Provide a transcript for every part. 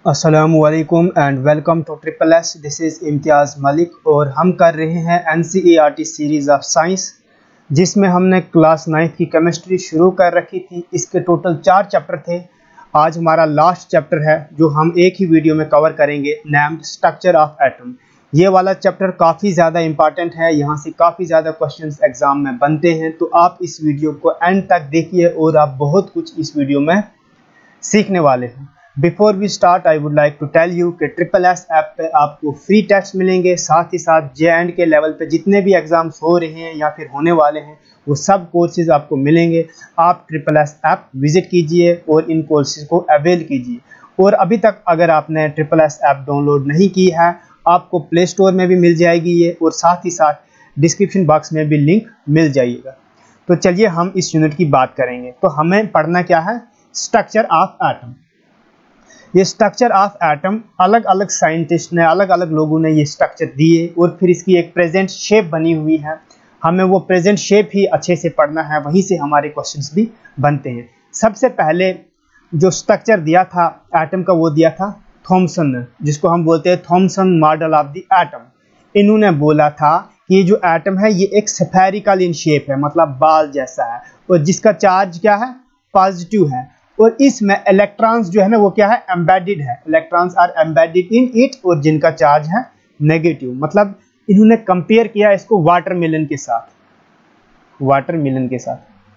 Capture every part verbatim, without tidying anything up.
अस्सलामुअलैकुम and welcome to triple S. This is Imtiaz Malik और हम कर रहे हैं N C E R T series of science, जिसमें हमने क्लास नाइन्थ की केमिस्ट्री शुरू कर रखी थी। इसके टोटल चार चैप्टर थे। आज हमारा लास्ट चैप्टर है जो हम एक ही वीडियो में कवर करेंगे, नेम्ड स्ट्रक्चर ऑफ एटम। ये वाला चैप्टर काफ़ी ज़्यादा इंपॉर्टेंट है, यहाँ से काफ़ी ज़्यादा क्वेश्चंस एग्ज़ाम में बनते हैं, तो आप इस वीडियो को एंड तक देखिए और आप बहुत कुछ इस वीडियो में सीखने वाले हैं। Before we start I would like to tell you कि ट्रिपल एस ऐप पे आपको फ्री टेस्ट मिलेंगे, साथ ही साथ जे एंड के लेवल पे जितने भी एग्जाम्स हो रहे हैं या फिर होने वाले हैं वो सब कोर्सेज आपको मिलेंगे। आप ट्रिपल एस ऐप विजिट कीजिए और इन कोर्सेज को अवेल कीजिए। और अभी तक अगर आपने ट्रिपल एस ऐप डाउनलोड नहीं की है, आपको प्ले स्टोर में भी मिल जाएगी ये, और साथ ही साथ डिस्क्रिप्शन बॉक्स में भी लिंक मिल जाइएगा। तो चलिए हम इस यूनिट की बात करेंगे। तो हमें पढ़ना क्या है? Structure of atom. ये स्ट्रक्चर ऑफ एटम अलग अलग साइंटिस्ट ने, अलग अलग लोगों ने ये स्ट्रक्चर दिए और फिर इसकी एक प्रेजेंट शेप बनी हुई है। हमें वो प्रेजेंट शेप ही अच्छे से पढ़ना है, वहीं से हमारे क्वेश्चंस भी बनते हैं। सबसे पहले जो स्ट्रक्चर दिया था एटम का वो दिया था थॉमसन ने, जिसको हम बोलते हैं Thomson model of the atom. इन्होंने बोला था कि ये जो एटम है ये एक स्फेरिकल इन शेप है, मतलब बाल जैसा है, और जिसका चार्ज क्या है? पॉजिटिव है। और इसमें इलेक्ट्रॉन्स जो है ना वो क्या है? एम्बेडेड है। Electrons are embedded in it, और जिनका चार्ज है नेगेटिव। मतलब इन्होंने कंपेयर किया इसको वाटरमेलन के साथ। वाटरमेलन के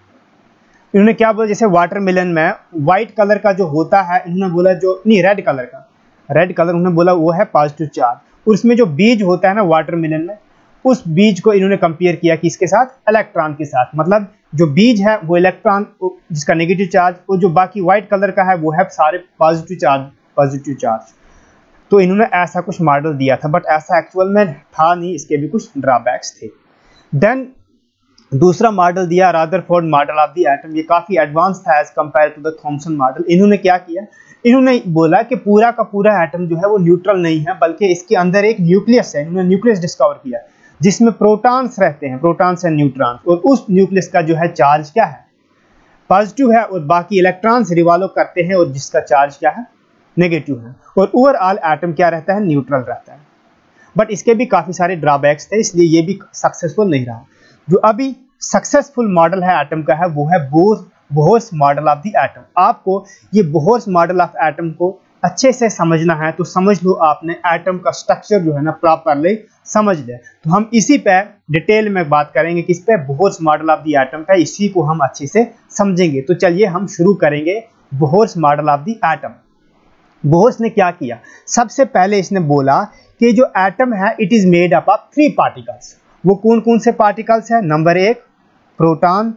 साथ इन्होंने क्या बोला? जैसे वाटरमेलन में व्हाइट कलर का जो होता है, इन्होंने बोला जो नहीं, रेड कलर का, रेड कलर उन्होंने बोला वो है पॉजिटिव चार्ज। और उसमें जो बीज होता है ना वाटरमेलन में, उस बीज को इन्होंने कंपेयर किया कि इसके साथ? इलेक्ट्रॉन के साथ। मतलब जो बीज है वो इलेक्ट्रॉन जिसका नेगेटिव चार्ज, और जो बाकी व्हाइट कलर का है वो है सारे पॉजिटिव चार्ज, पॉजिटिव चार्ज। तो इन्होंने ऐसा कुछ मॉडल दिया था, बट ऐसा एक्चुअल में था नहीं, इसके भी कुछ ड्रॉबैक्स थे। देन दूसरा मॉडल दिया Rutherford model of the atom. ये काफी एडवांस था as compare to the Thomson model. इन्होंने क्या किया? इन्होंने बोला कि पूरा का पूरा एटम जो है वो न्यूट्रल नहीं है, बल्कि इसके अंदर एक न्यूक्लियस है। इन्होंने न्यूक्लियस डिस्कवर किया जिसमें प्रोटॉन्स रहते हैं, प्रोटॉन्स एंड न्यूट्रॉन्स, और उस न्यूक्लियस का जो है चार्ज क्या है? पॉजिटिव है, और बाकी इलेक्ट्रॉन्स रिवॉल्व करते हैं और जिसका चार्ज क्या है? नेगेटिव है। और ओवरऑल एटम क्या रहता है? न्यूट्रल रहता है। बट इसके भी काफी सारे ड्रॉबैक्स थे, इसलिए ये भी सक्सेसफुल नहीं रहा। जो अभी सक्सेसफुल मॉडल है एटम का है वो है Bohr Bohr's model of the atom. आपको ये बोहर्स मॉडल ऑफ एटम को अच्छे से समझना है तो समझ लो आपने एटम का स्ट्रक्चर जो है ना प्रॉपरली समझ ले। तो हम इसी पे डिटेल में बात करेंगे, किस पे? Bohr's model of the atom पे। इसी को हम अच्छे से समझेंगे। तो चलिए हम शुरू करेंगे Bohr's model of the atom. Bohr's ने क्या किया? सबसे पहले इसने बोला कि जो एटम है it is made up of three particles. वो कौन कौन से पार्टिकल्स है? नंबर एक प्रोटॉन,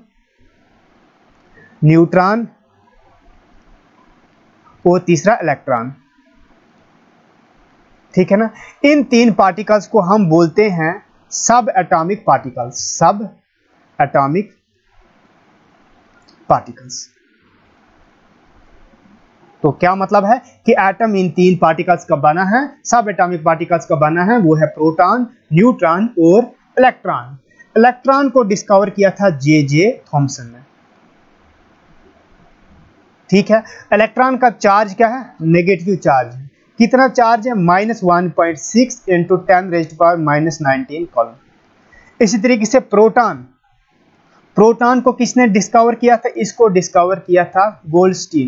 न्यूट्रॉन और तीसरा इलेक्ट्रॉन। ठीक है ना? इन तीन पार्टिकल्स को हम बोलते हैं sub atomic particles. Sub atomic particles. तो क्या मतलब है कि एटम इन तीन पार्टिकल्स का बना है, सब एटॉमिक पार्टिकल्स का बना है। वो है प्रोटॉन, न्यूट्रॉन और इलेक्ट्रॉन। इलेक्ट्रॉन को डिस्कवर किया था जे जे थॉमसन ने। ठीक है? इलेक्ट्रॉन का चार्ज क्या है? नेगेटिव चार्ज है। कितना चार्ज है? Minus one point six into ten raised power minus nineteen coulomb. इसी तरीके से प्रोटॉन, प्रोटॉन को किसने डिस्कवर किया था? इसको डिस्कवर किया था गोल्डस्टीन।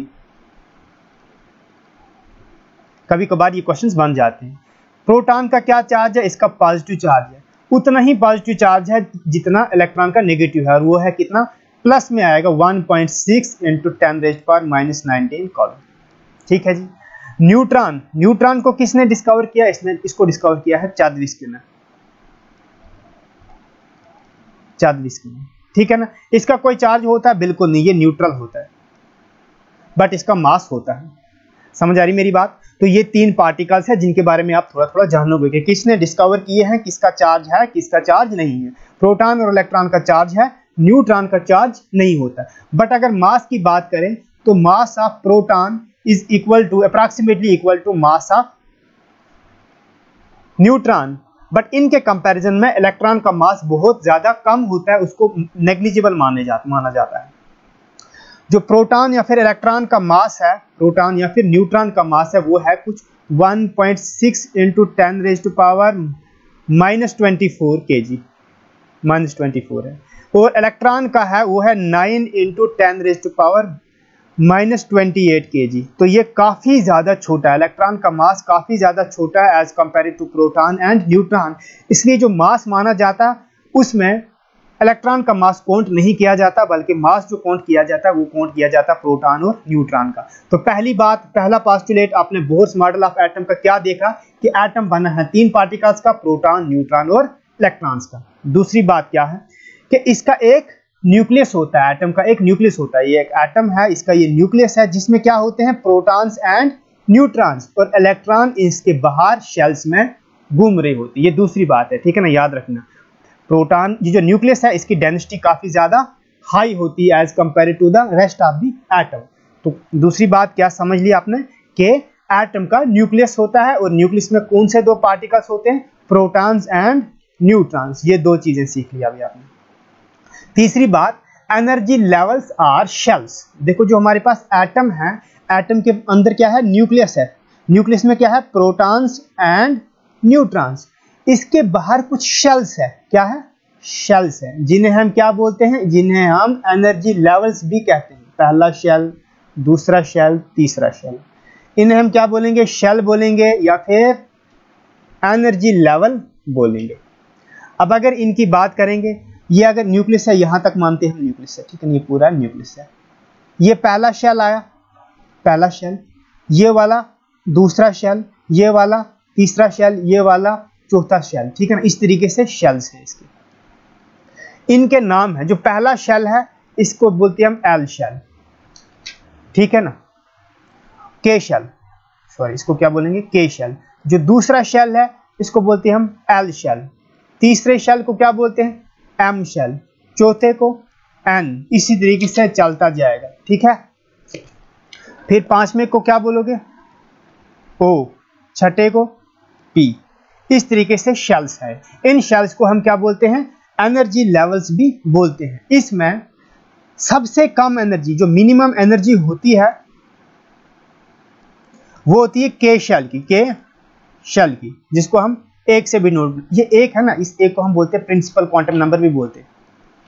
कभी कभार ये क्वेश्चंस बन जाते हैं। प्रोटॉन का क्या चार्ज है? इसका पॉजिटिव चार्ज है। उतना ही पॉजिटिव चार्ज है जितना इलेक्ट्रॉन का नेगेटिव है, और वो है कितना? प्लस में आएगा one point six into ten raised power minus nineteen coulomb. ठीक है जी। न्यूट्रॉन, न्यूट्रॉन को किसने डिस्कवर किया? इसने इसको डिस्कवर किया है चादविस्की ने। चादविस्की ने। ठीक है ना? इसका कोई चार्ज होता है? बिल्कुल नहीं, ये न्यूट्रल होता है, बट इसका मास होता है। समझ आ रही मेरी बात? तो ये तीन पार्टिकल्स हैं जिनके बारे में आप थोड़ा थोड़ा जानोगे कि किसने डिस्कवर किए हैं, किसका चार्ज है, किसका चार्ज नहीं है। प्रोटॉन और इलेक्ट्रॉन का चार्ज है, न्यूट्रॉन का चार्ज नहीं होता। बट अगर मास की बात करें तो mass of proton is equal to approximately equal to mass of neutron. But इनके कंपैरिजन में इलेक्ट्रॉन का मास बहुत ज्यादा कम होता है, उसको नेग्लिजिबल माने जाता माना जाता है। जो प्रोटॉन या फिर इलेक्ट्रॉन का मास है, प्रोटॉन या फिर न्यूट्रॉन का मास है, वो है कुछ one point six into ten raise to power minus twenty four K G, minus twenty four है। और इलेक्ट्रॉन का है वो है nine into ten raise to power minus twenty eight K G. तो ये काफ़ी ज़्यादा छोटा है, इलेक्ट्रॉन का मास काफ़ी ज़्यादा छोटा है as compare to proton and neutron. इसलिए जो मास माना जाता उसमें इलेक्ट्रॉन का मास काउंट नहीं किया जाता, बल्कि मास जो काउंट किया जाता है वो काउंट किया जाता है प्रोटॉन और न्यूट्रॉन का। तो पहली बात, पहला पोस्टुलेट आपने बोर्स मॉडल ऑफ एटम का क्या देखा कि एटम बना है तीन पार्टिकल्स का, प्रोटॉन, न्यूट्रॉन और इलेक्ट्रॉन्स का। दूसरी बात क्या है कि इसका एक न्यूक्लियस होता है, एटम का एक न्यूक्लियस होता है। ये एक एटम है, इसका ये न्यूक्लियस है जिसमें क्या होते हैं प्रोटॉन्स एंड न्यूट्रॉन्स, और इलेक्ट्रॉन इसके बाहर शेल्स में घूम रहे होते हैं। ये दूसरी बात है, ठीक है ना, याद रखना। प्रोटॉन ये जो न्यूक्लियस है इसकी डेंसिटी काफी ज्यादा हाई होती है as compare to the rest of the atom. तो दूसरी बात क्या समझ लिया आपने कि एटम का न्यूक्लियस होता है, और न्यूक्लियस में कौन से दो पार्टिकल्स होते हैं, प्रोटॉन्स एंड न्यूट्रॉन्स। ये दो चीजें सीख लिया अभी आपने। तीसरी बात, एनर्जी लेवल्स आर शेल्स। देखो जो हमारे पास एटम है, एटम के अंदर क्या है, न्यूक्लियस है। न्यूक्लियस में क्या है, प्रोटॉन्स एंड न्यूट्रॉन्स। इसके बाहर कुछ शेल्स है, क्या है, शेल्स है, जिन्हें हम क्या बोलते हैं, जिन्हें हम एनर्जी लेवल्स भी कहते हैं। पहला शेल, दूसरा शेल, तीसरा शेल, इन्हें हम क्या बोलेंगे, शेल बोलेंगे या फिर एनर्जी लेवल बोलेंगे। अब अगर इनकी बात करेंगे, ये अगर न्यूक्लियस है, यहां तक मानते हैं न्यूक्लियस है, ठीक है, ये पूरा न्यूक्लियस है। ये पहला शेल आया, पहला शेल, ये वाला दूसरा शेल, ये वाला तीसरा शेल, ये वाला चौथा शेल, ठीक है ना। इस तरीके से शेल्स है इसके, इनके नाम है। जो पहला शेल है इसको बोलते हैं हम एल शेल, ठीक है ना, के शेल, सॉरी इसको क्या बोलेंगे, के शेल। जो दूसरा शेल है इसको बोलते हैं हम एल शेल। तीसरे शेल को क्या बोलते हैं, एम शेल। चौथे को एन। इसी तरीके से चलता जाएगा, ठीक है। फिर पांचवें को क्या बोलोगे, ओ। छठे को पी। इस तरीके से शेल्स है। इन शेल्स को हम क्या बोलते हैं, एनर्जी लेवल्स भी बोलते हैं। इसमें सबसे कम एनर्जी, जो मिनिमम एनर्जी होती है, वो होती है के शेल की, के शेल की, जिसको हम एक से भी नोट, ये एक है ना, इस एक को हम बोलते हैं प्रिंसिपल क्वांटम नंबर भी बोलते हैं,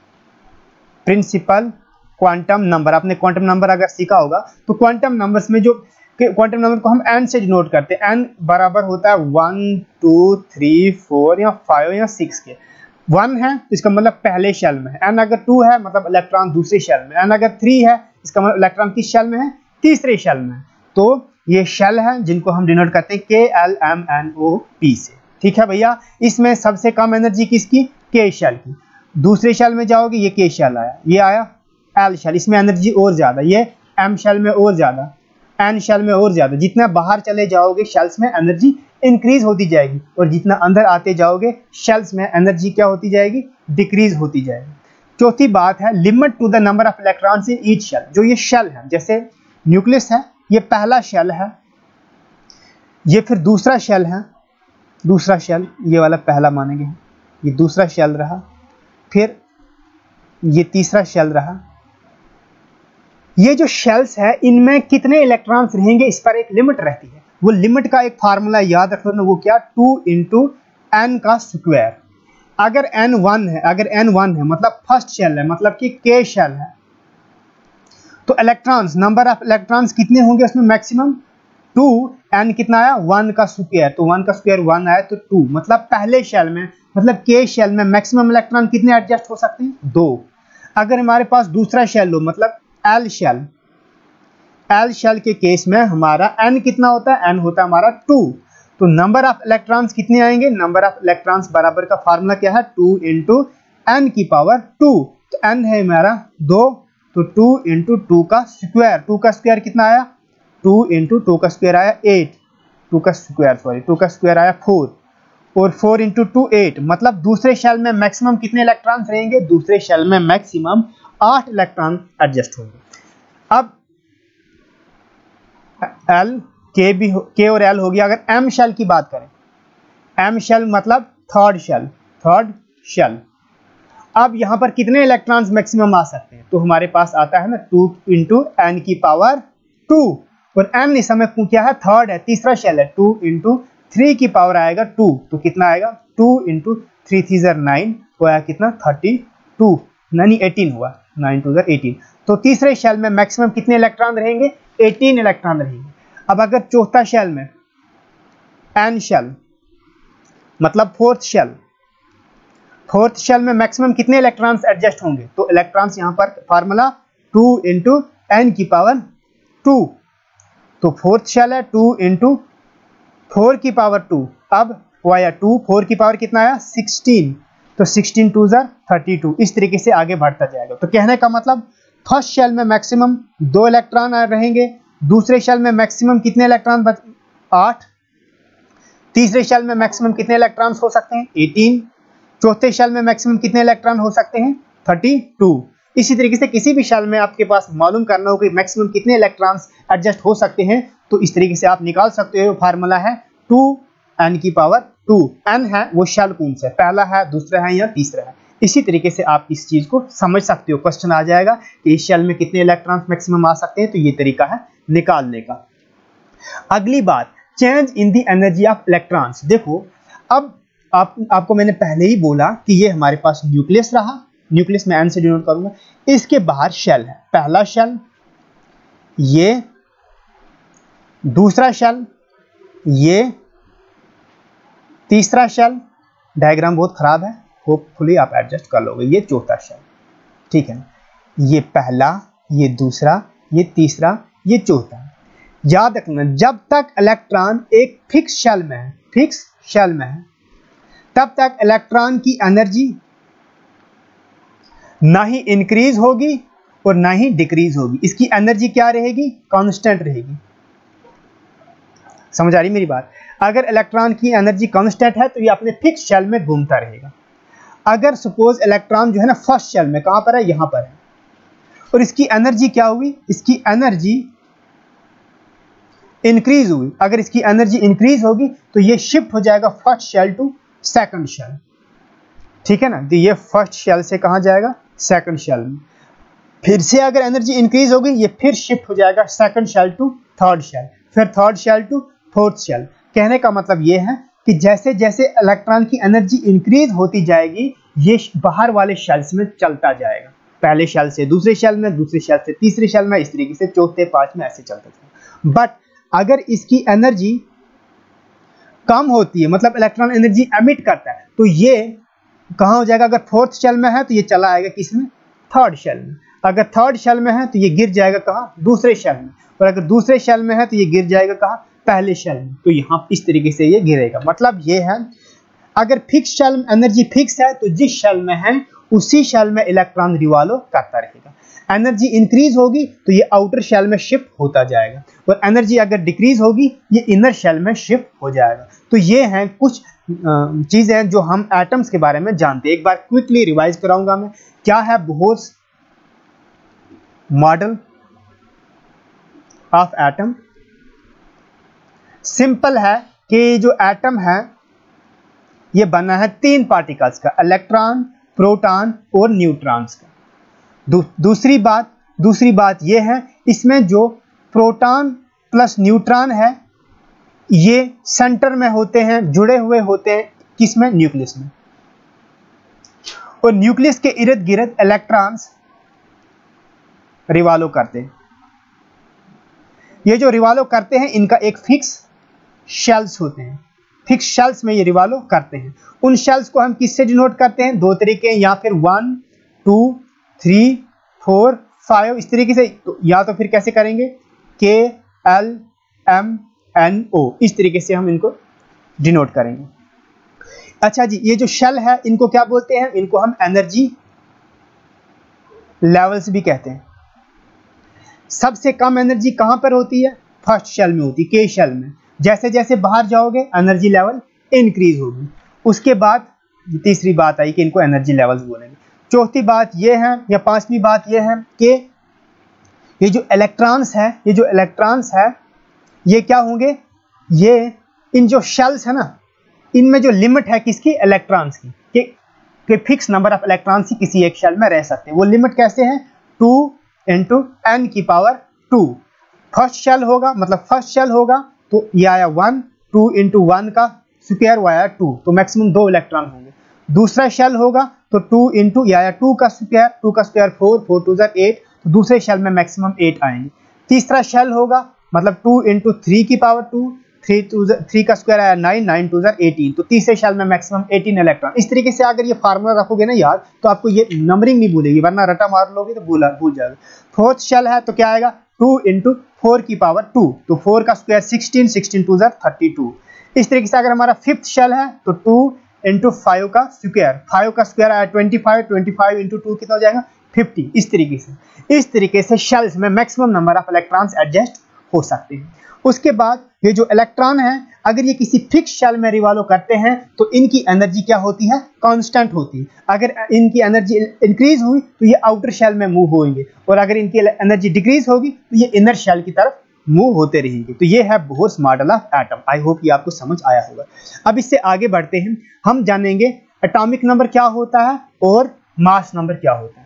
प्रिंसिपल क्वांटम नंबर। आपने क्वांटम नंबर अगर सीखा होगा तो क्वांटम नंबर्स में जो क्वांटम नंबर को हम एन से डिनोट करते हैं, एन बराबर होता है वन टू थ्री फोर या फाइव या सिक्स के। वन है तो इसका मतलब पहले शेल में है, एन अगर टू है मतलब इलेक्ट्रॉन दूसरे शेल में, एन अगर थ्री है इसका मतलब इलेक्ट्रॉन किस शेल में है, तीसरे शेल में। तो ये शेल है जिनको हम डिनोट करते हैं K L M N O P से, ठीक है भैया। इसमें सबसे कम एनर्जी किसकी, के शेल की। दूसरे शेल में जाओगे, ये के शेल आया, ये आया एल शेल, इसमें एनर्जी और ज्यादा, ये एम शेल में और ज्यादा, एन शेल में और ज्यादा। जितना बाहर चले जाओगे शेल्स में एनर्जी इंक्रीज होती जाएगी, और जितना अंदर आते जाओगे शेल्स में एनर्जी क्या होती जाएगी, डिक्रीज होती जाएगी। चौथी बात है limit to the number of electrons in each shell. जो ये शेल है, जैसे न्यूक्लियस है, ये पहला शेल है, ये फिर दूसरा शेल है, दूसरा शेल, ये वाला पहला मानेंगे, ये दूसरा शेल रहा, फिर ये तीसरा शेल रहा। ये जो शेल्स है इनमें कितने इलेक्ट्रॉन्स रहेंगे, इस पर एक लिमिट रहती है। वो लिमिट का एक फार्मूला याद रख लो, वो क्या, टू इंटू एन का स्क्वायर। अगर एन वन है, अगर एन वन है मतलब फर्स्ट शेल है, मतलब कि के शेल है, तो इलेक्ट्रॉन्स, नंबर ऑफ इलेक्ट्रॉन्स कितने होंगे उसमें, मैक्सिमम टू। एन कितना आया, वन का स्क्वायर, तो वन का स्क्वायर वन आया तो टू, मतलब पहले शेल में, मतलब के शेल में मैक्सिमम इलेक्ट्रॉन कितने एडजस्ट हो सकते हैं, दो। अगर हमारे पास दूसरा शेल हो, मतलब एल शेल, एल शेल के केस में हमारा एन कितना होता है, एन होता है हमारा टू, तो नंबर ऑफ इलेक्ट्रॉन्स कितने आएंगे, नंबर ऑफ इलेक्ट्रॉन्स बराबर का फार्मूला क्या है, टू इंटू एन की पावर टू। तो एन है हमारा दो, तो टू इंटू टू का स्क्वायर, टू का स्क्वायर कितना आया, टू इंटू टू का स्क्वायर आया एट, टू का स्क्वायर सॉरी टू का स्क्वायर आया फोर, और फोर इंटू टू एट, मतलब दूसरे शेल में मैक्सिमम कितने इलेक्ट्रॉन्स रहेंगे, दूसरे शेल में मैक्सिमम आठ इलेक्ट्रॉन एडजस्ट होंगे। अब एल के भी के और एल हो गया। अगर एम शेल की बात करें, एम शेल मतलब थर्ड शेल, थर्ड शेल। अब यहाँ पर कितने इलेक्ट्रॉन्स मैक्सिमम आ सकते हैं? तो हमारे पास आता है ना टू इंटू एन की पावर टू, और एन इस समय क्या है? थर्ड है, तीसरा शेल है। टू इंटू थ्री की पावर आएगा टू, तो कितना आएगा? टू इंटू थ्री थ्री जर नाइन, वो आया कितना? थर्टी टू, यानी एटीन हुआ, नाइन टू जर एटीन। तो तीसरे शेल में मैक्सिमम कितने इलेक्ट्रॉन रहेंगे? एटीन इलेक्ट्रॉन रहेंगे। अब अगर चौथा शेल में एन शेल मतलब फोर्थ शेल, फोर्थ शेल में मैक्सिमम कितने इलेक्ट्रॉन्स एडजस्ट होंगे? तो इलेक्ट्रॉन्स यहाँ पर फार्मूला टू इंटू एन की पावर टू, तो फोर्थ शेल है टू इंटू फोर की पावर टू। अब वो आया टू, फोर की पावर कितना आया? सिक्सटीन, तो सिक्सटीन टू जार थर्टी टू। इस तरीके से आगे बढ़ता जाएगा। तो कहने का मतलब फर्स्ट शेल में मैक्सिमम दो इलेक्ट्रॉन रहेंगे, दूसरे शेल में मैक्सिमम कितने इलेक्ट्रॉन? आठ। तीसरे शेल में मैक्सिमम कितने इलेक्ट्रॉन्स हो सकते हैं? एटीन। चौथे शेल में मैक्सिमम कितने इलेक्ट्रॉन हो सकते हैं? Thirty two. इसी तरीके से किसी भी शेल में आपके पास मालूम करना हो कि मैक्सिमम कितने इलेक्ट्रॉन्स एडजस्ट हो सकते हैं, तो इस तरीके से आप निकाल सकते हो। फार्मूला है टू एन की पावर टू। एन है वो शेल कौन सा है? पहला है, दूसरा है या तीसरा है? इसी तरीके से आप इस चीज को समझ सकते हो। क्वेश्चन आ जाएगा कि इस शेल में कितने इलेक्ट्रॉन्स मैक्सिमम आ सकते हैं, तो ये तरीका है निकालने का। अगली बात, change in the energy of electrons. देखो अब आप आपको मैंने पहले ही बोला कि ये हमारे पास न्यूक्लियस रहा, न्यूक्लियस में एन से डिनोट करूंगा। इसके बाहर शेल है, पहला शेल, ये दूसरा शेल, ये तीसरा शेल। डायग्राम बहुत खराब है, होपफुली आप एडजस्ट कर लोगे। ये चौथा शेल, ठीक है। ये पहला, ये दूसरा, ये तीसरा, ये चौथा। याद रखना, जब तक इलेक्ट्रॉन एक फिक्स शेल में है, फिक्स शेल में है, तब तक इलेक्ट्रॉन की एनर्जी ना ही इंक्रीज होगी और ना ही डिक्रीज होगी। इसकी एनर्जी क्या रहेगी? कांस्टेंट रहेगी। समझ आ रही मेरी बात? अगर इलेक्ट्रॉन की एनर्जी कांस्टेंट है तो ये अपने फिक्स शेल में घूमता रहेगा। अगर सपोज इलेक्ट्रॉन जो है ना फर्स्ट शेल में, कहां पर है? यहां पर है, और इसकी एनर्जी क्या हुई? इसकी एनर्जी इंक्रीज हुई। अगर इसकी एनर्जी इंक्रीज होगी तो ये शिफ्ट हो जाएगा first shell to second shell, ठीक है ना। तो ये फर्स्ट शेल से कहां जाएगा? सेकंड शेल में। फिर से अगर एनर्जी इंक्रीज होगी, ये फिर शिफ्ट हो जाएगा second shell to third shell, फिर third shell to fourth shell. कहने का मतलब ये है कि जैसे जैसे इलेक्ट्रॉन की एनर्जी इंक्रीज होती जाएगी, ये बाहर वाले शेल्स में चलता जाएगा। पहले शेल से दूसरे शेल में, दूसरे शेल से तीसरे शेल में, इस तरीके से चौथे पांचवें ऐसे चलता जाएगा। बट अगर इसकी एनर्जी कम होती है, मतलब इलेक्ट्रॉन एनर्जी एमिट करता है, तो ये कहां हो जाएगा? अगर फोर्थ शेल में है तो ये चला आएगा किसमें? थर्ड शेल में। अगर थर्ड शेल में है तो ये गिर जाएगा कहां? दूसरे शेल में। और अगर दूसरे शेल में है तो ये गिर जाएगा कहां? पहले शेल में। तो यहां इस तरीके से ये गिरेगा। मतलब ये है, अगर फिक्स शेल में एनर्जी फिक्स है तो जिस शेल में है उसी शेल में इलेक्ट्रॉन रिवॉल्व करता रहेगा। एनर्जी इंक्रीज होगी तो ये आउटर शेल में शिफ्ट होता जाएगा, और एनर्जी अगर डिक्रीज होगी ये इनर शेल में शिफ्ट हो जाएगा। तो ये हैं कुछ चीजें जो हम एटम्स के बारे में जानते हैं। एक बार क्विकली रिवाइज कराऊंगा मैं। क्या है Bohr's model of atom? Simple है कि जो एटम है ये बना है तीन पार्टिकल्स का, इलेक्ट्रॉन, प्रोटॉन और न्यूट्रॉन्स का। दू, दूसरी बात दूसरी बात ये है, इसमें जो प्रोटॉन प्लस न्यूट्रॉन है ये सेंटर में होते हैं, जुड़े हुए होते हैं किसमें? न्यूक्लियस में। और न्यूक्लियस के इर्द गिर्द इलेक्ट्रॉन्स रिवॉल्व करते हैं। ये जो रिवॉल्व करते हैं इनका एक फिक्स शेल्स होते हैं, फिक्स शेल्स में ये रिवॉल्व करते हैं। उन शेल्स को हम किससे डिनोट करते हैं? दो तरीके, या फिर one two three four five, इस तरीके से। तो या तो फिर कैसे करेंगे? के एल एम एन ओ, इस तरीके से हम इनको डिनोट करेंगे। अच्छा जी, ये जो शेल है इनको क्या बोलते हैं? इनको हम एनर्जी लेवल्स भी कहते हैं। सबसे कम एनर्जी कहां पर होती है? फर्स्ट शेल में होती है, के शेल में। जैसे जैसे बाहर जाओगे एनर्जी लेवल इंक्रीज होगी। उसके बाद तीसरी बात आई कि इनको एनर्जी लेवल्स बोलेंगे। चौथी बात यह है, या पांचवी बात यह है कि ये जो इलेक्ट्रॉन्स है ये जो इलेक्ट्रॉन्स है ये क्या होंगे? ये इन जो शेल्स है ना, इनमें जो लिमिट है किसकी? इलेक्ट्रॉन्स की, कि कि फिक्स नंबर ऑफ इलेक्ट्रॉन्स ही किसी एक शेल में रह सकते हैं। वो लिमिट कैसे है, टू इंटू एन की पावर टू। फर्स्ट शेल होगा मतलब फर्स्ट शेल होगा तो ये आया वन, टू इंटू वन का स्क्वायर वो आया टू, तो मैक्सिमम दो इलेक्ट्रॉन होंगे। दूसरा शेल होगा तो टू इंटू ये आया टू का स्क्वायर, टू का स्क्वायर फोर, फोर टू जार एट, तो दूसरे शेल में मैक्सिमम एट आएंगे। तीसरा शेल होगा मतलब टू इंटू थ्री की power two, three two three का स्क्वायर आया नाइन, नाइन टू जार एटीन, तो तीसरे शेल में मैक्सिमम एटीन इलेक्ट्रॉन। इस तरीके से अगर ये फार्मूला रखोगे ना याद, तो आपको ये नंबरिंग नहीं भूलेगी, वरना रटा मार लोगे तो भूल भूल जाओगे। फोर्थ शेल है तो क्या आएगा, टू इंटू फोर की पावर टू, तो फोर का स्क्वायर सिक्सटीन, सिक्सटीन टू जार थर्टी टू। इस तरीके से अगर हमारा फिफ्थ शेल है तो टू इंटू फाइव का स्क्वायर, फाइव का स्क्वायर आया twenty five, twenty five into two कितना हो जाएगा, फिफ्टी। इस तरीके से इस तरीके से शेल्स में maximum number of electrons adjust हो सकते हैं। उसके बाद ये जो इलेक्ट्रॉन है अगर ये किसी फिक्स शेल में रिवॉल्व करते हैं तो इनकी एनर्जी क्या होती है, कांस्टेंट होती है। अगर इनकी एनर्जी इंक्रीज हुई तो ये आउटर शेल में मूव होंगे, और अगर इनकी एनर्जी डिक्रीज होगी तो ये इनर शेल की तरफ मूव होते रहेंगे। तो ये है Bohr's model of atom. I hope ये आपको समझ आया होगा। अब इससे आगे बढ़ते हैं, हम जानेंगे एटॉमिक नंबर क्या होता है और मास नंबर क्या होता है।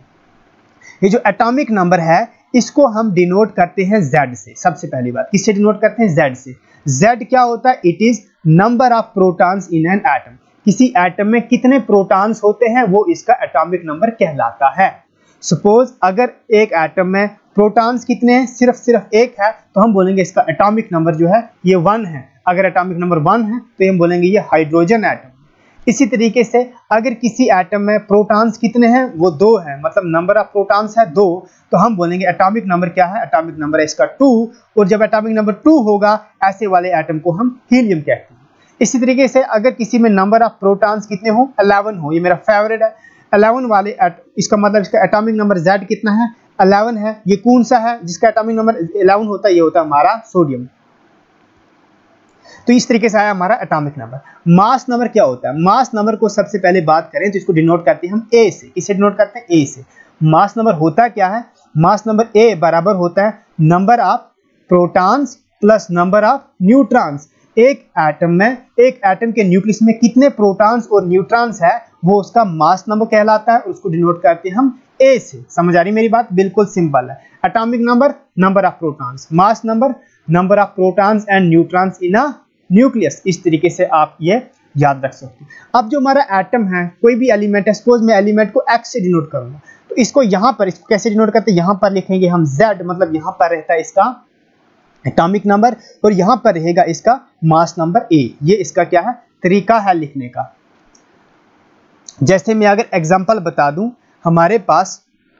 ये जो एटॉमिक नंबर है इसको हम डिनोट करते हैं Z से। सबसे पहली बात किससे डिनोट करते हैं, Z से। Z क्या होता है, it is number of protons in an atom. किसी एटम में कितने प्रोटॉन्स होते हैं वो इसका एटॉमिक नंबर कहलाता है। सपोज अगर एक एटम में प्रोटॉन्स कितने हैं, सिर्फ सिर्फ एक है, तो हम बोलेंगे इसका एटॉमिक नंबर जो है ये वन है। अगर एटॉमिक नंबर वन है तो हम बोलेंगे ये हाइड्रोजन एटम। इसी तरीके से अगर किसी एटम में प्रोटॉन्स कितने हैं, वो दो हैं, मतलब नंबर ऑफ प्रोटॉन्स है दो, तो हम बोलेंगे एटॉमिक नंबर क्या है, एटॉमिक नंबर है इसका टू। और जब एटॉमिक नंबर टू होगा ऐसे वाले एटम को हम हीलियम कहते हैं। इसी तरीके से अगर किसी में नंबर ऑफ प्रोटॉन्स कितने हो, इलेवन हो, ये मेरा फेवरेट है, इलेवन वाले इसका मतलब इसका एटॉमिक नंबर Z कितना है, इलेवन है। ये कौन सा है जिसका एटॉमिक नंबर इलेवन होता है, ये होता है हमारा सोडियम। तो इस तरीके से आया हमारा एटॉमिक नंबर। मास नंबर क्या होता है, मास नंबर को सबसे पहले बात करें तो इसको डिनोट करते हैं हम A से। किससे डिनोट करते हैं, A से। मास नंबर होता क्या है, मास नंबर A बराबर होता है number of protons plus number of neutrons. एक एटम में एक एटम के न्यूक्लियस में कितने प्रोटॉन्स और न्यूट्रॉन्स है वो उसका मास नंबर कहलाता है, उसको डिनोट करते हैं हम A से। समझ आ रही मेरी बात, बिल्कुल सिंपल है। Atomic number number of protons, mass number number of protons and neutrons in a nucleus. इस तरीके से आप ये याद रख सकते हो। अब जो हमारा एटम है, कोई भी एलिमेंट है, सपोज मैं एलिमेंट को X से डिनोट करूंगा तो इसको यहां पर इसको कैसे डिनोट करते हैं, यहां पर लिखेंगे हम Z, मतलब यहां पर रहता है इसका एटॉमिक नंबर और यहां पर रहेगा इसका मास नंबर A। ये इसका क्या है, तरीका है लिखने का। जैसे मैं अगर एग्जांपल बता दूं, हमारे पास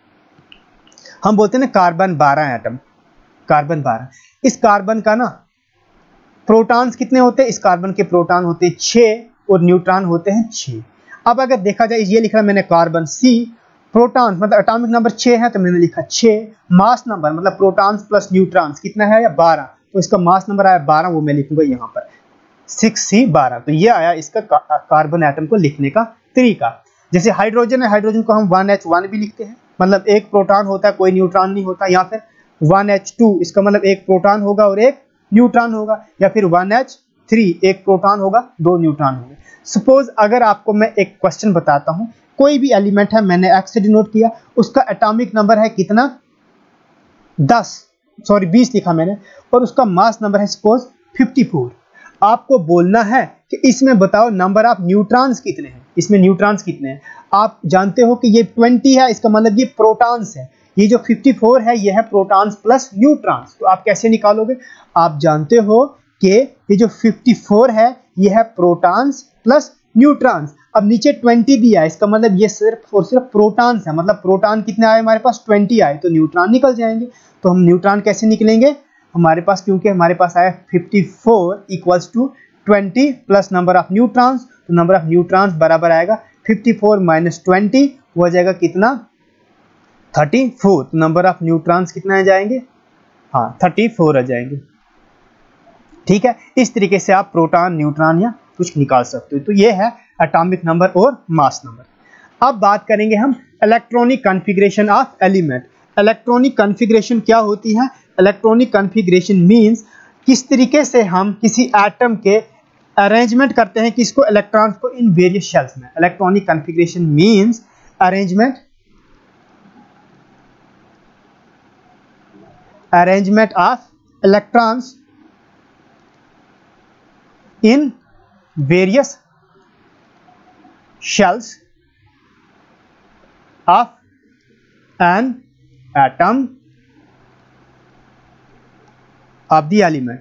हम बोलते हैं ना कार्बन बारह एटम, कार्बन बारह। इस कार्बन का ना प्रोटॉन्स कितने होते हैं, इस कार्बन के प्रोटॉन होते हैं छह और न्यूट्रॉन होते हैं छह। अब अगर देखा जाए, ये लिखा मैंने कार्बन C, प्रोटॉन्स मतलब एटॉमिक नंबर छह है तो मैंने लिखा छह, मास नंबर मतलब प्रोटॉन्स प्लस न्यूट्रॉन्स कितना है या बारह, तो इसका मास नंबर आया बारह, वो मैं लिखूंगा यहाँ पर सिक्स सी बारह। तो ये आया इसका कार्बन एटम को लिखने का तरीका। जैसे हाइड्रोजन है, हाइड्रोजन को हम वन एच वन भी लिखते हैं, मतलब एक प्रोटॉन होता है कोई न्यूट्रॉन नहीं होता, या फिर वन एच टू, इसका मतलब एक प्रोटॉन होगा और एक न्यूट्रॉन होगा, या फिर वन एच थ्री, एक प्रोटॉन होगा दो न्यूट्रॉन होंगे। सपोज अगर आपको मैं एक क्वेश्चन बताता हूं, कोई भी एलिमेंट है, मैंने X से डिनोट किया, उसका एटॉमिक नंबर है कितना, दस, सॉरी बीस लिखा मैंने, और उसका मास नंबर है सपोज फिफ्टी फोर। आपको बोलना है कि इसमें बताओ नंबर ऑफ न्यूट्रॉन्स कितने हैं, इसमें न्यूट्रॉन्स कितने हैं। आप जानते हो कि ये ट्वेंटी है, इसका मतलब ये प्रोटॉन्स है। ये जो फिफ्टी फोर है ये है प्रोटॉन्स प्लस न्यूट्रॉन्स। तो आप कैसे निकालोगे, आप जानते हो कि ये जो फिफ्टी फोर है ये है प्रोटॉन्स प्लस न्यूट्रॉन्स। अब नीचे ट्वेंटी दिया है, इसका मतलब ये सिर्फ और सिर्फ प्रोटॉन्स है, मतलब प्रोटॉन कितने आए हमारे पास, ट्वेंटी आए, तो न्यूट्रॉन निकल जाएंगे। तो हम न्यूट्रॉन कैसे निकलेंगे हमारे पास, क्योंकि हमारे पास आया fifty four equals to twenty plus number of neutrons, तो नंबर ऑफ न्यूट्रॉन्स बराबर आएगा फिफ्टी फोर माइनस ट्वेंटी, वो हो जाएगा कितना, thirty four. Number of neutrons कितना आ जाएंगे, हाँ थर्टी फोर आ जाएंगे। ठीक है, इस तरीके से आप प्रोटॉन न्यूट्रॉन या कुछ निकाल सकते हो। तो ये है एटॉमिक नंबर और मास नंबर। अब बात करेंगे हम electronic configuration of element. Electronic configuration क्या होती है, इलेक्ट्रॉनिक कॉन्फ़िगरेशन मींस किस तरीके से हम किसी एटम के अरेंजमेंट करते हैं किसको, इलेक्ट्रॉन्स को इन वेरियस शेल्स में। Electronic configuration means arrangement arrangement of electrons in various shells of an atom of the element।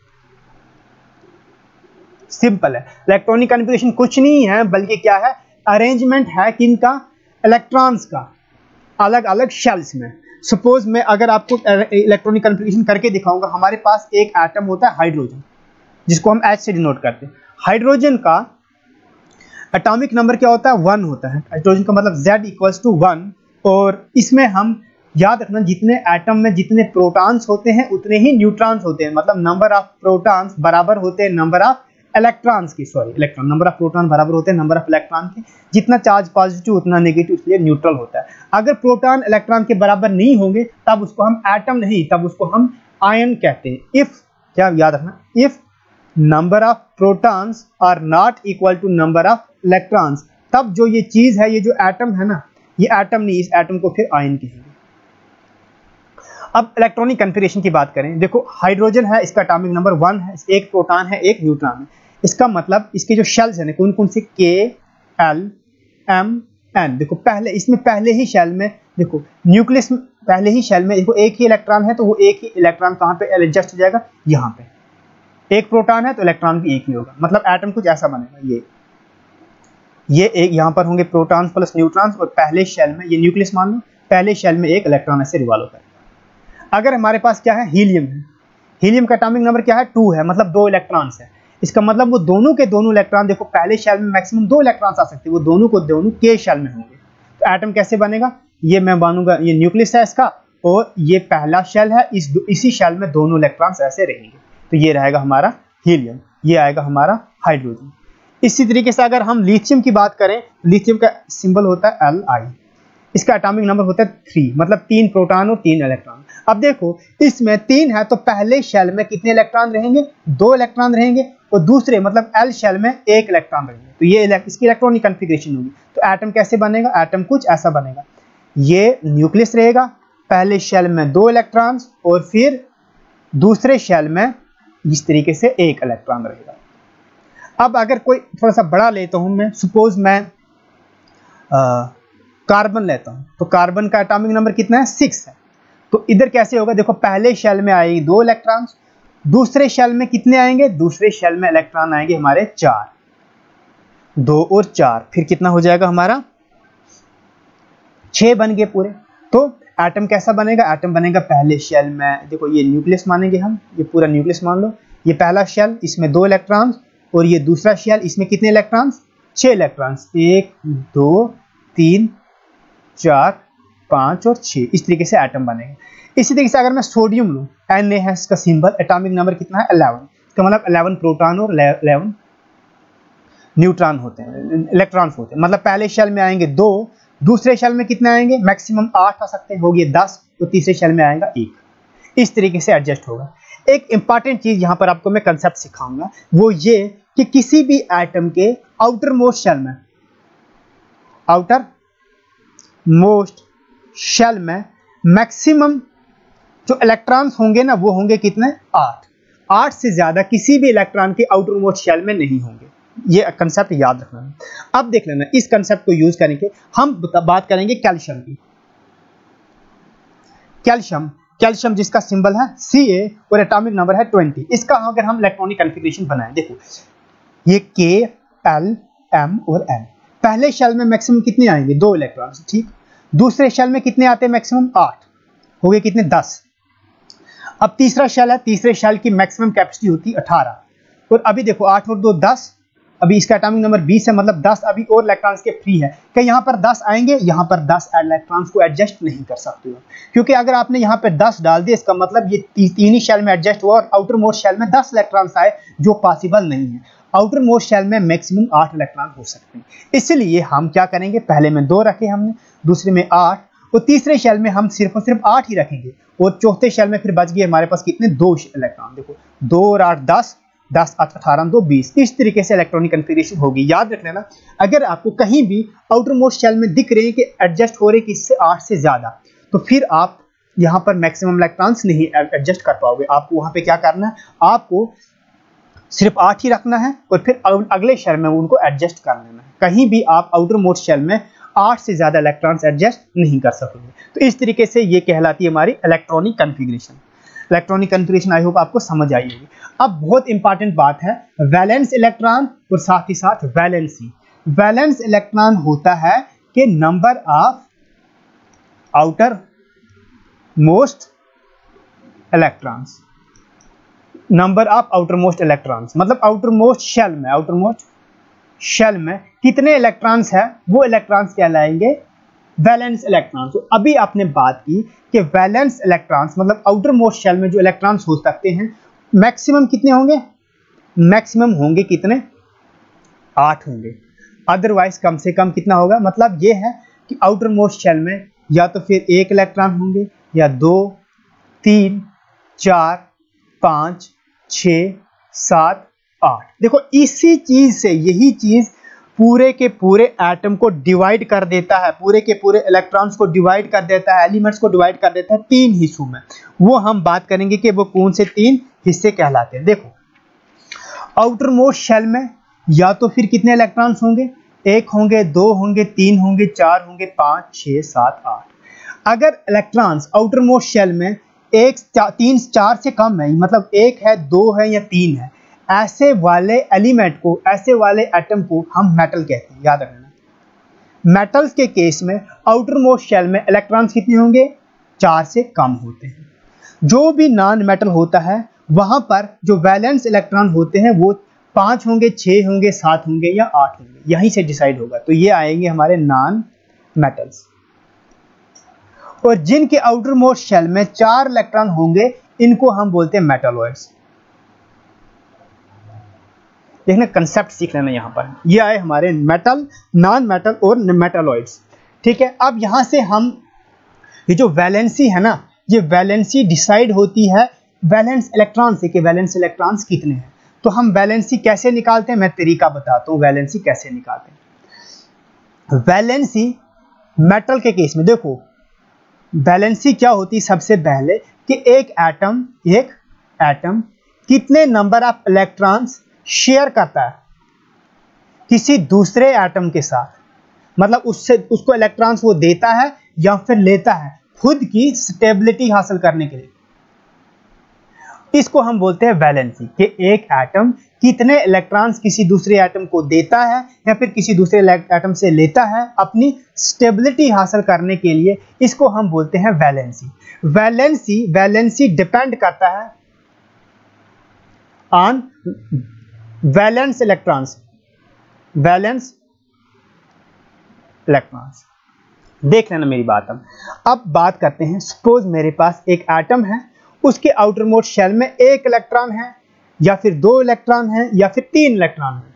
Simple है, इलेक्ट्रॉनिक कॉन्फ़िगरेशन कुछ नहीं है बल्कि क्या है, अरेंजमेंट है किनका, इलेक्ट्रॉन्स का अलग अलग शेल्स में। सपोज मैं अगर आपको इलेक्ट्रॉनिक कॉन्फ़िगरेशन करके दिखाऊंगा, हमारे पास एक एटम होता है हाइड्रोजन, जिसको हम H से डिनोट करते हैं। हाइड्रोजन का एटॉमिक नंबर क्या होता है, वन होता है। हाइड्रोजन का मतलब Z इक्वल्स टू वन। और इसमें हम याद रखना, जितने एटम में जितने प्रोटॉन्स होते हैं उतने ही न्यूट्रॉन्स होते हैं। मतलब नंबर ऑफ प्रोटॉन्स बराबर होते हैं नंबर ऑफ इलेक्ट्रॉन्स की, sorry electron, number of proton बराबर होते हैं नंबर ऑफ इलेक्ट्रॉन के। जितना चार्ज पॉजिटिव उतना नेगेटिव, इसलिए न्यूट्रल होता है। अगर प्रोटॉन इलेक्ट्रॉन के बराबर नहीं होंगे तब उसको हम एटम नहीं, तब उसको हम आयन कहते हैं। इफ, क्या याद रखना, if number of protons are not equal to number of electrons, तब जो ये चीज है, ये जो एटम है ना, ये एटम नहीं, इस एटम को फिर आयन कहेंगे। अब इलेक्ट्रॉनिक कॉन्फ़िगरेशन की बात करें, देखो हाइड्रोजन है, इसका एटॉमिक नंबर वन है, एक प्रोटॉन है एक न्यूट्रॉन है। इसका मतलब इसके जो शेल्स हैं कौन कौन से, के एल एम एन। देखो पहले इसमें पहले ही शेल में देखो न्यूक्लियस, पहले ही शेल में देखो एक ही इलेक्ट्रॉन है, तो वो एक ही इलेक्ट्रॉन कहाँ पे एडजस्ट हो जाएगा, यहाँ पे। एक प्रोटॉन है तो इलेक्ट्रॉन भी एक ही होगा, मतलब एटम कुछ ऐसा बनेगा। ये ये एक यहाँ पर होंगे प्रोटॉन्स प्लस न्यूट्रॉन्स, और पहले शेल में ये न्यूक्लियस मान लो, पहले शेल में एक इलेक्ट्रॉन ऐसे रिवॉल्व करेगा। अगर हमारे पास क्या है, हीलियम है, हीलियम का एटॉमिक नंबर क्या है, टू है, मतलब दो इलेक्ट्रॉन्स है। इसका मतलब वो दोनों के दोनों इलेक्ट्रॉन, देखो पहले शेल में मैक्सिमम दो इलेक्ट्रॉन्स आ सकते हैं, वो दोनों को दोनों के शेल में होंगे। तो एटम कैसे बनेगा, ये मैं मानूंगा ये न्यूक्लियस है इसका, और ये पहला शेल है, इस इसी शेल में दोनों इलेक्ट्रॉन्स ऐसे रहेंगे। तो ये रहेगा हमारा हीलियम, ये आएगा हमारा हाइड्रोजन। इसी तरीके से अगर हम लिथियम की बात करें, लिथियम का सिंबल होता है एल आई, इसका एटॉमिक नंबर होता है थ्री, मतलब तीन प्रोटॉन और तीन इलेक्ट्रॉन। अब देखो इसमें तीन है तो पहले शेल में कितने इलेक्ट्रॉन रहेंगे, दो इलेक्ट्रॉन रहेंगे, और दूसरे मतलब एल शेल में एक इलेक्ट्रॉन रहेंगे। तो ये इसकी इलेक्ट्रॉनिक कॉन्फ़िगरेशन होगी। तो एटम कैसे बनेगा, एटम कुछ ऐसा बनेगा, ये न्यूक्लियस रहेगा, पहले शेल में दो इलेक्ट्रॉन्स, और फिर दूसरे शेल में इस तरीके से एक इलेक्ट्रॉन रहेगा। अब अगर कोई थोड़ा सा बड़ा लेता हूं मैं, सपोज मैं आ, कार्बन लेता हूं, तो कार्बन का एटॉमिक नंबर कितना है, सिक्स है। तो इधर कैसे होगा, देखो पहले शेल में आएंगे दो इलेक्ट्रॉन्स, दूसरे शेल में कितने आएंगे, दूसरे शेल में इलेक्ट्रॉन आएंगे हमारे चार, दो और चार, फिर कितना हो जाएगा हमारा, छह बन गए पूरे। तो एटम कैसा बनेगा, एटम बनेगा पहले शेल में, देखो ये न्यूक्लियस मानेंगे हम, ये पूरा न्यूक्लियस मान लो, ये पहला शेल, इसमें दो इलेक्ट्रॉन्स, और ये दूसरा शेल, इसमें कितने इलेक्ट्रॉन्स, छह इलेक्ट्रॉन्स, एक दो तीन चार पांच और छह, इस तरीके से एटम बनेगा। इसी तरीके से अगर मैं सोडियम लूं, एन ए है इसका सिंबल, एटॉमिक नंबर कितना है, इलेवन, इसका मतलब इलेवन प्रोटॉन और इलेवन न्यूट्रॉन होते हैं, इलेक्ट्रॉन्स होते हैं। मतलब पहले शेल में आएंगे दो, दूसरे शेल में कितने आएंगे, मैक्सिमम आठ आ सकते हैं, हो गए दस, तो तीसरे शेल में आएगा एक। इस तरीके से एडजस्ट होगा। एक इंपॉर्टेंट चीज यहां पर आपको मैं कंसेप्ट सिखाऊंगा, वो ये कि किसी भी एटम के आउटर मोस्ट शेल में, आउटर मोस्ट शेल में मैक्सिमम जो इलेक्ट्रॉन्स होंगे ना, वो होंगे कितने, आठ। आठ से ज्यादा किसी भी इलेक्ट्रॉन के आउटर मोस्ट शेल में नहीं होंगे। ये कंसेप्ट याद रखना। अब देख लेना, इस कंसेप्ट को यूज करके हम बात करेंगे कैल्शियम की। कैल्शियम कैल्शियम जिसका सिंबल है सी ए और एटॉमिक नंबर है ट्वेंटी। इसका अगर हम इलेक्ट्रॉनिक कॉन्फ़िगरेशन बनाएं, देखो ये के एल एम और एन, पहले शेल में मैक्सिमम कितने आएंगे, दो इलेक्ट्रॉन्स, ठीक। दूसरे शेल में कितने आते हैं, मैक्सिमम आठ, हो गए कितने, दस। अब तीसरा शेल है, तीसरे शेल की मैक्सिमम कैपेसिटी होती है अठारह, और अभी देखो आठ और दो दस, अभी इसका एटॉमिक नंबर बीस है, मतलब दस अभी और इलेक्ट्रॉन्स के फ्री है। क्या यहाँ पर दस आएंगे, यहाँ पर दस इलेक्ट्रॉन्स को एडजस्ट नहीं कर सकते हो, क्योंकि अगर आपने यहाँ पे दस डाल दिया, इसका मतलब ये ती, तीन ही शेल में एडजस्ट हुआ, और आउटर मोस्ट शेल में दस इलेक्ट्रॉन्स आए, जो पॉसिबल नहीं है। आउटर मोस्ट शेल में मैक्सिमम आठ इलेक्ट्रॉन हो सकते हैं। इसलिए हम क्या करेंगे, पहले में दो रखे हमने, दूसरे में आठ, और तीसरे शेल में हम सिर्फ और सिर्फ आठ ही रखेंगे, और चौथे शेल में फिर बच गए हमारे पास कितने, दो इलेक्ट्रॉन। देखो दो और आठ दस, दस अठारह दो बीस, इस तरीके से इलेक्ट्रॉनिक कॉन्फ़िगरेशन होगी। याद रख लेना, अगर आपको कहीं भी आउटर मोस्ट शेल में दिख रहे हैं कि एडजस्ट हो रहे कि इससे आठ से ज्यादा, तो फिर आप यहाँ पर मैक्सिमम इलेक्ट्रॉन्स नहीं एडजस्ट कर पाओगे। आपको वहां पे क्या करना है, आपको सिर्फ आठ ही रखना है और फिर अगले शेल में उनको एडजस्ट कर लेना है। कहीं भी आप आउटर मोस्ट शेल में आठ से ज्यादा इलेक्ट्रॉन्स एडजस्ट नहीं कर सकोगे। तो इस तरीके से ये कहलाती है हमारी electronic configuration. Electronic configuration I hope आपको समझ आई होगी। अब बहुत इंपॉर्टेंट बात है वैलेंस इलेक्ट्रॉन और साथ ही साथ वैलेंसी। वैलेंस इलेक्ट्रॉन होता है कि number of outermost electrons, number of outermost electrons मतलब आउटर मोस्ट शेल में, आउटर मोस्ट शेल में कितने इलेक्ट्रॉन्स है वो इलेक्ट्रॉन्स कहलाएंगे वैलेंस इलेक्ट्रॉन्स। तो अभी आपने बात की कि वैलेंस इलेक्ट्रॉन्स मतलब आउटर मोस्ट शेल में जो इलेक्ट्रॉन्स हो सकते हैं मैक्सिमम कितने होंगे, मैक्सिमम होंगे कितने, आठ होंगे। अदरवाइज कम से कम कितना होगा, मतलब ये है कि आउटर मोस्ट शेल में या तो फिर एक इलेक्ट्रॉन होंगे या दो, तीन, चार, पाँच, छः, सात, आठ। देखो इसी चीज से, यही चीज पूरे के पूरे एटम को डिवाइड कर देता है, पूरे के पूरे इलेक्ट्रॉन्स को डिवाइड कर देता है, एलिमेंट्स को डिवाइड कर देता है तीन हिस्सों में। वो हम बात करेंगे कि वो कौन से तीन हिस्से कहलाते हैं। देखो आउटर मोस्ट शेल में या तो फिर कितने इलेक्ट्रॉन्स होंगे, एक होंगे, दो होंगे, तीन होंगे, चार होंगे, पाँच, छः, सात, आठ। अगर इलेक्ट्रॉन्स आउटर मोस्ट शेल में एक, चा, तीन, चार से कम है, मतलब एक है, दो है या तीन है, ऐसे वाले एलिमेंट को, ऐसे वाले एटम को हम मेटल कहते हैं। याद रखना मेटल्स के केस में आउटर मोस्ट शेल में इलेक्ट्रॉन्स कितने होंगे, चार से कम होते हैं। जो भी नॉन मेटल होता है वहां पर जो वैलेंस इलेक्ट्रॉन होते हैं वो पांच होंगे, छह होंगे, सात होंगे या आठ होंगे, यहीं से डिसाइड होगा। तो ये आएंगे हमारे नॉन मेटल्स। और जिनके आउटर मोस्ट शेल में चार इलेक्ट्रॉन होंगे इनको हम बोलते हैं मेटलॉइड्स। देखना कंसेप्ट सीख लेना, यहां पर ये आए हमारे मेटल, नॉन मेटल और मेटलॉइड्स। ठीक है, अब यहां से हम ये जो वैलेंसी है ना, ये वैलेंसी डिसाइड होती है वैलेंस इलेक्ट्रॉन से कि वैलेंस इलेक्ट्रॉन्स कितने हैं। तो हम वैलेंसी कैसे निकालते हैं, मैं तरीका बताता हूं वैलेंसी कैसे निकालते हैं। वैलेंसी मेटल के केस में देखो वैलेंसी क्या होती है, सबसे पहले कि एक एटम एक एटम कितने नंबर ऑफ इलेक्ट्रॉन्स शेयर करता है किसी दूसरे एटम के साथ, मतलब उससे उसको इलेक्ट्रॉन्स वो देता है या फिर लेता है खुद की स्टेबिलिटी हासिल करने के लिए। इसको हम बोलते हैं वैलेंसी, कि एक एटम कितने इलेक्ट्रॉन्स किसी दूसरे एटम को देता है या फिर किसी दूसरे एटम से लेता है अपनी स्टेबिलिटी हासिल करने के लिए। इसको हम बोलते हैं वैलेंसी। वैलेंसी वैलेंसी डिपेंड करता है on valence electrons, valence electrons. देख लेना मेरी बात। हम अब बात करते हैं, सपोज मेरे पास एक एटम है, उसके आउटर मोस्ट शेल में एक इलेक्ट्रॉन है या फिर दो इलेक्ट्रॉन है या फिर तीन इलेक्ट्रॉन है,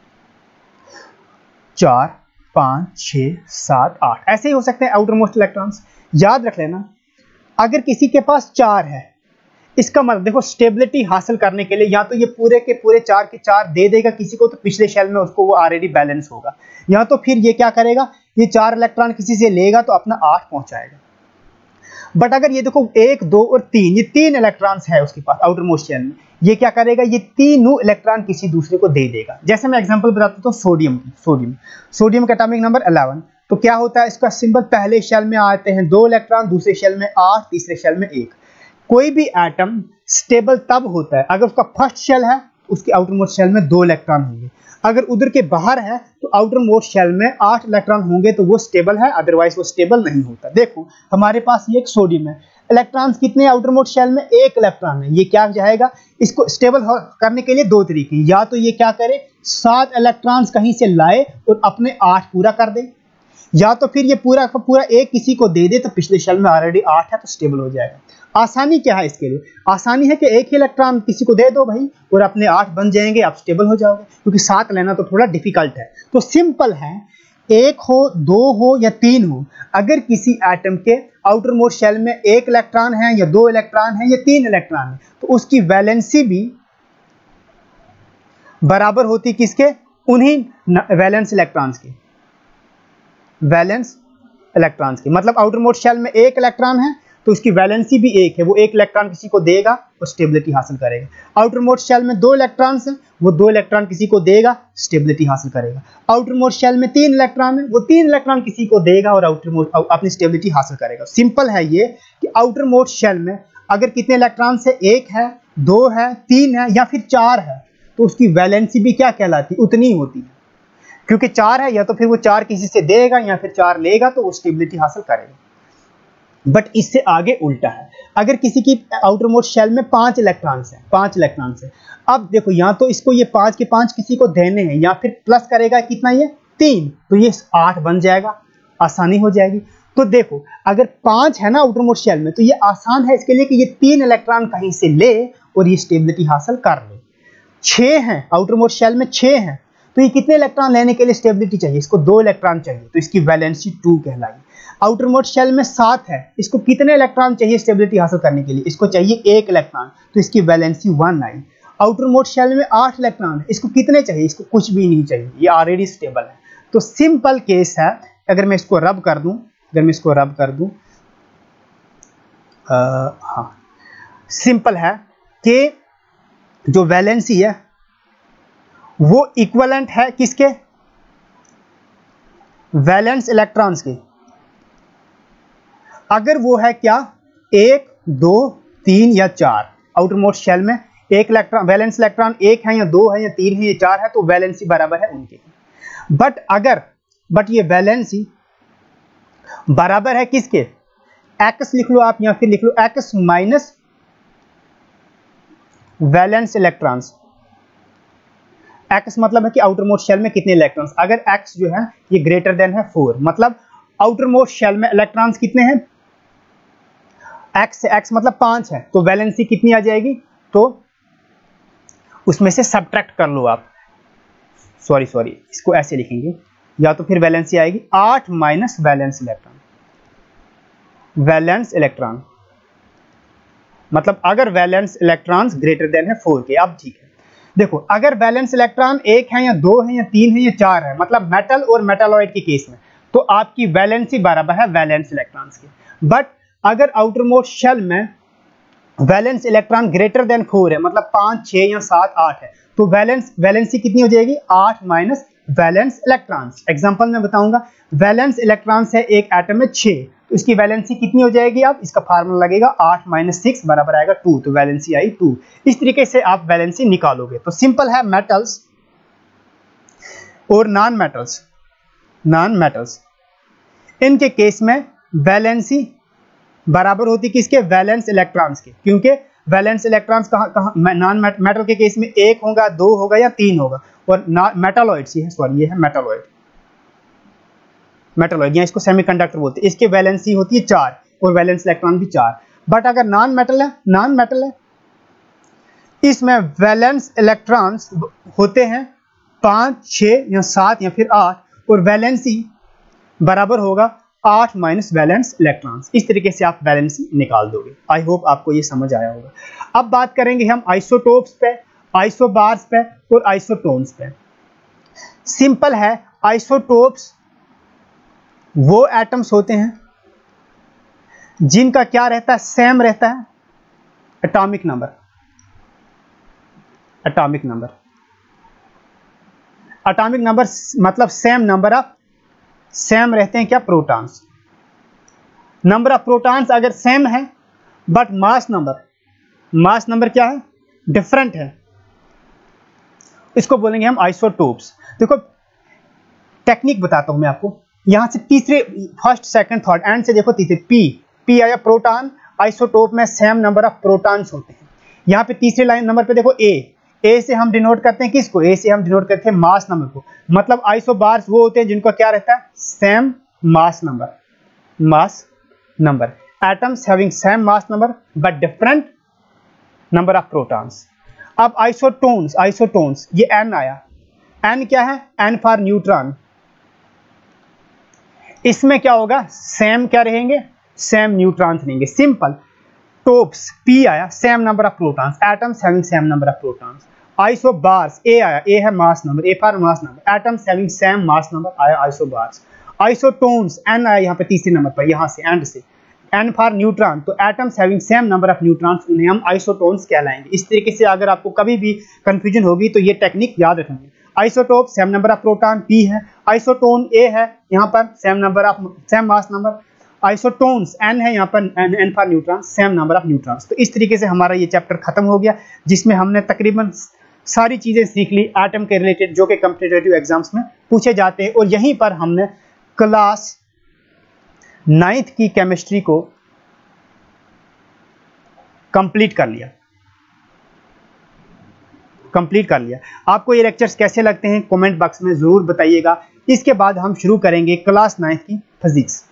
चार, पांच, छह, सात, आठ, ऐसे ही हो सकते हैं आउटर मोस्ट इलेक्ट्रॉन्स। याद रख लेना अगर किसी के पास चार है, इसका मतलब देखो स्टेबिलिटी हासिल करने के लिए या तो ये पूरे के पूरे चार के चार दे देगा किसी को, तो पिछले शेल में उसको वो ऑलरेडी बैलेंस होगा, या तो फिर ये क्या करेगा, ये चार इलेक्ट्रॉन किसी से लेगा तो अपना आठ पहुंचाएगा। बट अगर ये देखो एक, दो और तीन, ये तीन इलेक्ट्रॉन्स है उसके पास आउटर मोस्ट शेल में, ये क्या करेगा, ये तीनों इलेक्ट्रॉन किसी दूसरे को दे देगा। जैसे मैं एग्जांपल बताता हूं सोडियम सोडियम सोडियम का एटॉमिक नंबर इलेवन। तो क्या होता है, इसका सिंबल पहले शेल में आते हैं दो इलेक्ट्रॉन, दूसरे शेल में आठ, तीसरे शेल में एक। कोई भी एटम स्टेबल तब होता है अगर उसका फर्स्ट शेल है उसके आउटर मोस्ट शेल में दो इलेक्ट्रॉन होंगे, अगर उधर के बाहर है तो आउटर मोस्ट शेल में आठ इलेक्ट्रॉन होंगे तो वो स्टेबल है, अदरवाइज वो स्टेबल नहीं होता। देखो हमारे पास ये एक सोडियम है, इलेक्ट्रॉन्स कितने आउटर मोस्ट शेल में, एक इलेक्ट्रॉन है। ये क्या जाएगा, इसको स्टेबल करने के लिए दो तरीके, या तो ये क्या करे सात इलेक्ट्रॉन्स कहीं से लाए और अपने आठ पूरा कर दे, या तो फिर ये पूरा का पूरा एक किसी को दे दे तो पिछले शेल में ऑलरेडी आठ है तो स्टेबल हो जाएगा। आसानी क्या है इसके लिए, आसानी है कि एक ही इलेक्ट्रॉन किसी को दे दो भाई और अपने आठ बन जाएंगे, आप स्टेबल हो जाओगे, क्योंकि सात लेना तो थोड़ा डिफिकल्ट है। तो सिंपल है, एक हो, दो हो या तीन हो, अगर किसी एटम के आउटर मोस्ट शेल में एक इलेक्ट्रॉन है या दो इलेक्ट्रॉन है या तीन इलेक्ट्रॉन है तो उसकी वैलेंसी भी बराबर होती किसके, उन्हीं वैलेंस इलेक्ट्रॉन्स की, वैलेंस इलेक्ट्रॉन्स की। मतलब आउटर मोस्ट शेल में एक इलेक्ट्रॉन है तो उसकी वैलेंसी भी एक है, वो एक इलेक्ट्रॉन किसी को देगा और स्टेबिलिटी हासिल करेगा। आउटर मोस्ट शेल में दो इलेक्ट्रॉन्स हैं, वो दो इलेक्ट्रॉन किसी को देगा, स्टेबिलिटी हासिल करेगा। आउटर मोस्ट शेल में तीन इलेक्ट्रॉन है, वो तीन इलेक्ट्रॉन किसी को देगा और आउटर मोस्ट अपनी स्टेबिलिटी हासिल करेगा। सिंपल है ये कि आउटर मोस्ट शेल में अगर कितने इलेक्ट्रॉन्स है, एक है, दो है, तीन है या फिर चार है, तो उसकी वैलेंसी भी क्या कहलाती है, उतनी होती है। क्योंकि चार है या तो फिर वो चार किसी से देगा या फिर चार लेगा तो वो स्टेबिलिटी हासिल करेगा। बट इससे आगे उल्टा है, अगर किसी की आउटर मोस्ट शेल में पांच इलेक्ट्रॉन्स हैं, पांच इलेक्ट्रॉन्स हैं, अब देखो या तो इसको ये पांच के पांच किसी को देने हैं या फिर प्लस करेगा कितना, ये तीन, तो ये आठ बन जाएगा, आसानी हो जाएगी। तो देखो अगर पांच है ना आउटर मोस्ट शेल में, तो ये आसान है इसके लिए कि ये तीन इलेक्ट्रॉन कहीं से ले और ये स्टेबिलिटी हासिल कर ले। छह है आउटर मोस्ट शेल में, छह है, तो ये कितने इलेक्ट्रॉन लेने के लिए स्टेबिलिटी चाहिए, इसको दो इलेक्ट्रॉन चाहिए, तो इसकी वैलेंसी टू कहलाई। आउटर मोस्ट शेल में सात है, इसको कितने इलेक्ट्रॉन चाहिए स्टेबिलिटी हासिल करने के लिए, इसको चाहिए एक इलेक्ट्रॉन, तो इसकी वैलेंसी वन आई। आउटर मोस्ट शेल में आठ इलेक्ट्रॉन है, इसको कितने चाहिए, इसको कुछ भी नहीं चाहिए, ये ऑलरेडी स्टेबल है। तो सिंपल केस है, अगर मैं इसको रब कर दूं, अगर मैं इसको रब कर दूं, हाँ सिंपल है कि जो वैलेंसी है वो इक्विवेलेंट है किसके, वैलेंस इलेक्ट्रॉन्स के। अगर वो है क्या, एक, दो, तीन या चार, आउटर मोस्ट शेल में एक इलेक्ट्रॉन, वैलेंस इलेक्ट्रॉन एक है या दो है या तीन है या चार है, तो वैलेंसी बराबर है उनके। बट अगर बट ये वैलेंसी बराबर है किसके, एक्स लिख लो आप या फिर लिख लो X minus valence electrons. X मतलब है कि आउटर मोस्ट शेल में कितने इलेक्ट्रॉन्स, अगर एक्स जो है ये ग्रेटर देन है फोर, मतलब आउटर मोस्ट शेल में इलेक्ट्रॉन्स कितने हैं, एक्स एक्स मतलब पांच है, तो वैलेंसी कितनी आ जाएगी, तो उसमें से सब्ट्रैक्ट कर लो आप, सॉरी सॉरी इसको ऐसे लिखेंगे, या तो फिर वैलेंसी आएगी आठ minus valence electron, valence electron मतलब अगर वैलेंस इलेक्ट्रॉन्स ग्रेटर देन है फोर के। अब ठीक है, देखो अगर वैलेंस इलेक्ट्रॉन एक है या दो है या तीन है या चार है, मतलब मेटल और मेटालॉइड के केस में, तो आपकी वैलेंसी बराबर है वैलेंस इलेक्ट्रॉन्स के। बट अगर आउटर मोस्ट शेल में valence electron greater than four है, मतलब पांच, छह या सात, आठ है, तो वैलेंस वैलेंसी कितनी हो जाएगी, आठ माइनस वैलेंस इलेक्ट्रॉन्स। एग्जांपल में बताऊंगा, वैलेंस इलेक्ट्रॉन्स है एक एटम में छह, तो इसकी वैलेंसी कितनी हो जाएगी, आप इसका फार्मूला लगेगा आठ माइनस सिक्स बराबर आएगा टू, तो वैलेंसी आई टू। इस तरीके से आप वैलेंसी निकालोगे। तो सिंपल है, मेटल्स और नॉन मेटल्स, नॉन मेटल्स इनके केस में वैलेंसी बराबर होती किसके, वैलेंस इलेक्ट्रॉन्स के, क्योंकि वैलेंस इलेक्ट्रॉन्स कहाँ कहाँ नॉन मेटल के केस में एक होगा, दो होगा या तीन होगा, और मेटालॉइड्स ये है, सॉरी ये है मेटालॉइड, मेटालॉइड या इसको सेमीकंडक्टर बोलते हैं, इसके वैलेंसी होती है चार और वैलेंस इलेक्ट्रॉन भी चार। बट अगर नॉन मेटल है, नॉन मेटल है इसमें वैलेंस इलेक्ट्रॉन्स होते हैं पांच, छह या सात या फिर आठ, और वैलेंसी बराबर होगा आठ माइनस वैलेंस इलेक्ट्रॉन्स। इस तरीके से आप वैलेंसी निकाल दोगे। आई होप आपको ये समझ आया होगा। अब बात करेंगे हम आइसोटोप्स पे, आइसोबार्स पे और आइसोटोन्स पे। सिंपल है, आइसोटोप्स वो एटम्स होते हैं जिनका क्या रहता है, सेम रहता है atomic number, atomic number atomic number मतलब सेम नंबर ऑफ, सेम रहते हैं क्या, प्रोटॉन्स। नंबर ऑफ प्रोटॉन्स अगर सेम है but mass number, mass number क्या है, डिफरेंट है, इसको बोलेंगे हम आइसोटोप्स। देखो टेक्निक बताता हूं मैं आपको, यहां से तीसरे, फर्स्ट सेकंड थर्ड एंड से देखो तीसरे, पी पी आया प्रोटॉन, आइसोटोप में सेम नंबर ऑफ प्रोटॉन्स होते हैं। यहां पे तीसरे लाइन नंबर पे देखो ए, ए से हम डिनोट करते हैं किसको, ए से हम डिनोट करते हैं मास नंबर को। मतलब आइसोबार्स वो होते हैं जिनका क्या रहता है, same mass number, mass number, atoms having same mass number but different number of protons. अब आइसोटोन्स, आइसोटोन्स ये एन आया, एन क्या है, एन फॉर न्यूट्रॉन। इसमें क्या होगा, सेम क्या रहेंगे, सेम न्यूट्रॉन्स रहेंगे। सिंपल। टोप्स, पी आया, same number of protons, atoms having same number of protons. Isobars, A आया, ए है mass number, A for mass number, atoms having same mass number आया आइसोबार्स। आइसोटोन्स, एन आया यहाँ पे तीसरे नंबर पर, यहाँ से एंड से, एन फॉर न्यूट्रॉन, तो atoms having same number of neutrons, उन्हें हम आइसोटोन्स कहलाएंगे। इस तरीके से अगर आपको कभी भी कंफ्यूजन होगी तो ये टेक्निक याद रखेंगे। Isotope same number of proton, P है, आइसोटोन ए है यहाँ पर same number of same mass number, isotones N है यहाँ पर, N N for neutron, same number of neutrons. तो इस तरीके से हमारा ये चैप्टर खत्म हो गया, जिसमें हमने तकरीबन सारी चीजें सीख ली एटम के रिलेटेड, जो कि कॉम्पिटिटिव एग्जाम्स में पूछे जाते हैं। और यहीं पर हमने क्लास नाइन्थ की केमिस्ट्री को कंप्लीट कर लिया कंप्लीट कर लिया। आपको ये लेक्चर्स कैसे लगते हैं कमेंट बॉक्स में जरूर बताइएगा। इसके बाद हम शुरू करेंगे क्लास नाइन्थ की फिजिक्स।